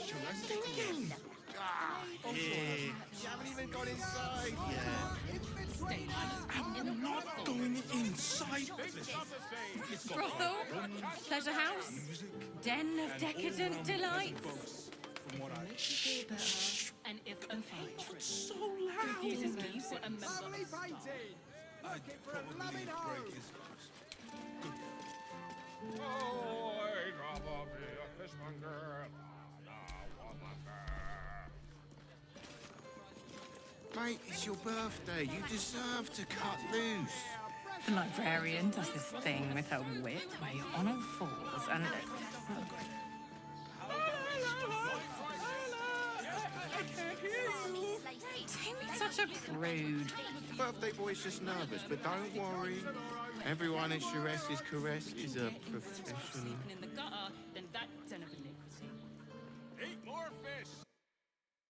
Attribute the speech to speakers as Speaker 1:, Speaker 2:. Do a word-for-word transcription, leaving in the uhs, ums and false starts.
Speaker 1: thinking? Ah, yeah. You haven't even gone inside. Yeah. I'm not going inside.
Speaker 2: Brothel, pleasure house, den of decadent delights.
Speaker 3: And if a fight.
Speaker 1: It's so loud.
Speaker 3: Refuses leave for a member.
Speaker 4: Lovely painting. Looking for a loving home.
Speaker 5: Oh, I'd rather be a fishmonger than a woman.
Speaker 1: Mate, it's your birthday. You deserve to cut loose.
Speaker 2: The librarian does this thing with her wit where you're on all fours and... Don't be such a prude.
Speaker 1: Birthday boy's just nervous, but don't worry. Everyone at Charesse's Caress is a professional.
Speaker 3: In the garden.